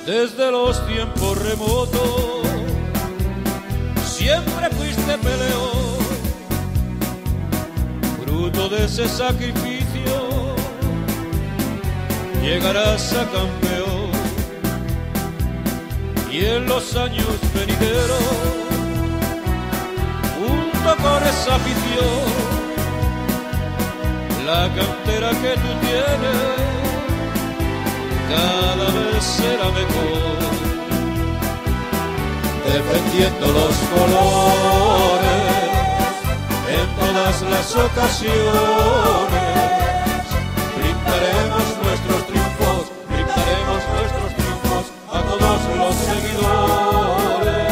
desde los tiempos remotos, siempre fuiste peleón, fruto de ese sacrificio, llegarás a campeón. Y en los años venideros, junto con esa afición, la cantera que tú tienes cada vez será mejor, defendiendo los colores en todas las ocasiones. Brindaremos nuestros triunfos, brindaremos nuestros triunfos a todos los seguidores.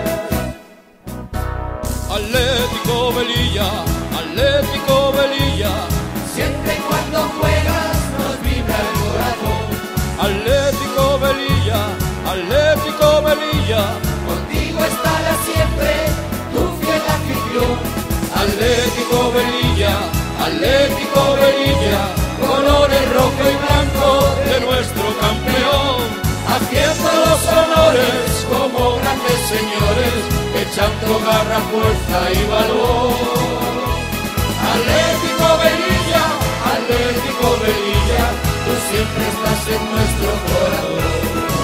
Atlético Velilla, Atlético Velilla, siempre y cuando juegas nos vibra el corazón. Atlético Velilla, Atlético Velilla, contigo estará siempre tu fiel afición. Atlético Velilla, Atlético Velilla, colores rojo y blanco de nuestro campeón, haciendo los honores como grandes señores, echando garra, fuerza y valor. Atlético Velilla, Atlético Velilla, tú siempre estás en nuestro corazón.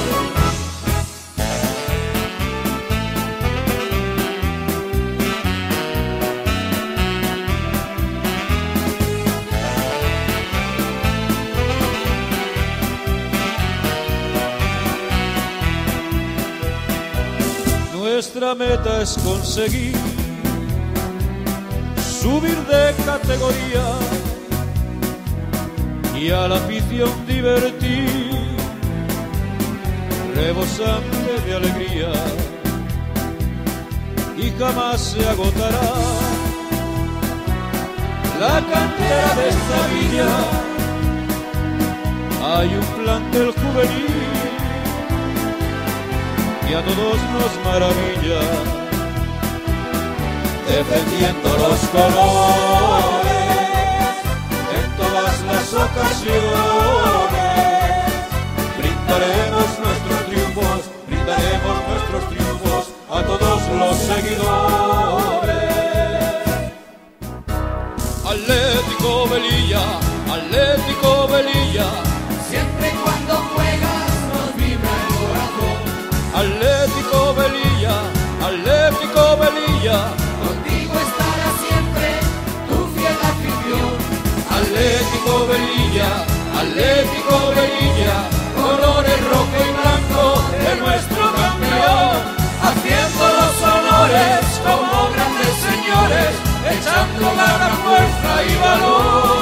Nuestra meta es conseguir subir de categoría y a la afición divertir, rebosante de alegría, y jamás se agotará la cantera de esta villa. Hay un plan del juvenil que a todos nos maravilla, defendiendo los colores en todas las ocasiones. Brindaremos nuestros triunfos, brindaremos nuestros triunfos a todos los seguidores. Atlético Velilla, Atlético Velilla, siempre y cuando juegas nos vibra el corazón. Atlético Velilla, Atlético Velilla, contigo estará siempre tu fiel afición. Atlético Velilla, Atlético Velilla, colores rojo y blanco de nuestro campeón, haciendo los honores como grandes señores, echando garra, fuerza y valor.